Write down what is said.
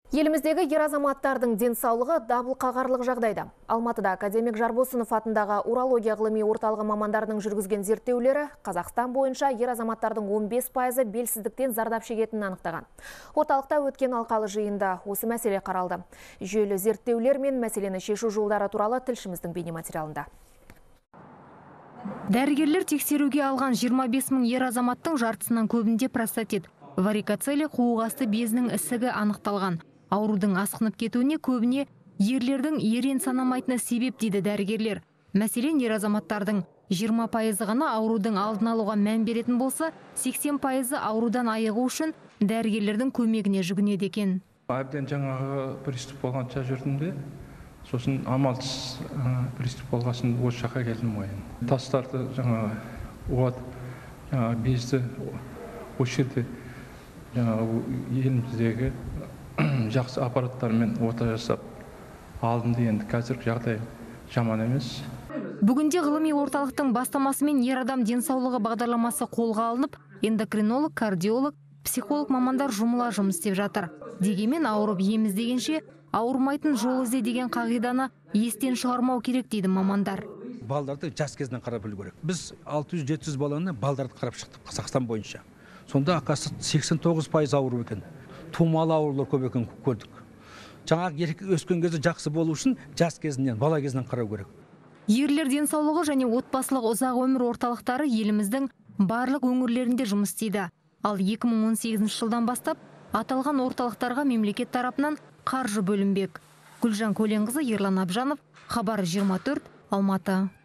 Еліміздегі ер азаматтардың денсаулығы дабыл қағарлық жағдайда. Алматыда академик Жарбосынов атындағы урология ғылыми орталығы мамандарының жүргізген зерттеулері Қазақстан бойынша ер азаматтардың 15% белсіздіктен зардап шегетінін анықтаған. Орталықта өткен алқалы жиында осы мәселе қаралды. Жүйелі зерттеулер мен мәселені шешу жолдары туралы тілшіміздің бейнематериалында. Дәрігерлер тексеруге алған 25 мың ер азаматтың жартысынан көбінде простатит, варикоцеле қуық асты безінің ісігі анықталған. Аурудың асқынып кетуіне көбіне ерлердің ерен санамайтыны себеп дейді дәрігерлер. Мәселен, ер азаматтардың 20% ғана аурудың алдын алуға мән беретін болса, 80% аурудан айығу үшін дәрігерлердің көмегіне жүгінеді екен. Әбден жаңағы приступ болғанша жүрдім де, сосын амалсыз приступ болғасын осы жаққа келдім ойын. Тастарды жаңағы оғат, безді осы жерде еліміздегі жақсы аппараттармен ота жасап алдымды. Енді қазір жағдай жаман емес. Бүгінде ғылыми орталықтың бастамасымен ер адам денсаулығы бағдарламасы қолға алынып, эндокринолог, кардиолог, психолог мамандар жұмыла жұмыс істеп жатыр. Дегенмен ауырып ем іздегенше ауырмайтын жол ізде деген қағиданы естен шығармау керек дейді мамандар. Балдарды жас кезінен қарап білу керек. Біз 600-700 баланы балдарды қарап шықтық Қазақстан бойынша. Сонда ақасы 89% ауыру екен. Тумалы аурулар көп екен көрдік. Жаңағы еркек өскен кезде жақсы болу үшін жас кезінен, бала кезінен қарау керек. Ерлер денсаулығы және отбасылық ұзақ өмір орталықтары еліміздің барлық өңірлерінде жұмыс істейді. Ал 2018 жылдан бастап аталған орталықтарға мемлекет тарапынан қаржы бөлінбек. Гүлжан Көленқызы, Ерлан Абжанов, Хабар 24, Алматы.